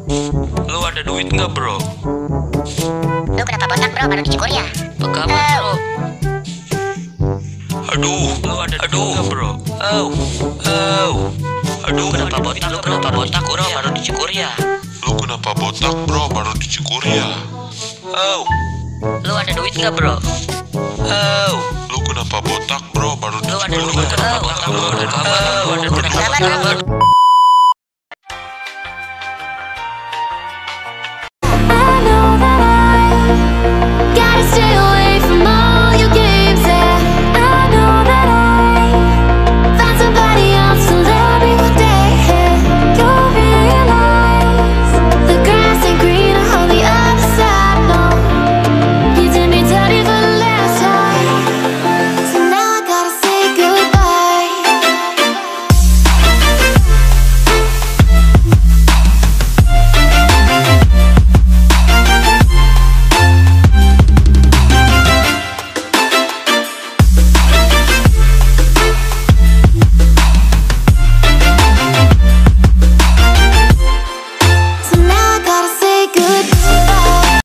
Lu ada duit nggak bro? Lu kenapa botak bro, baru dicukur ya? Pekaman bro. Aduh, lu ada duit nggak bro? Aduh, kenapa botak? Lu kenapa botak bro, baru dicukur ya? Lu kenapa botak bro, baru dicukur ya? Lu ada duit nggak bro? Lu kenapa botak bro, baru Lu ada dicukur duit ya? nggak bro? Lu ada duit nggak bro?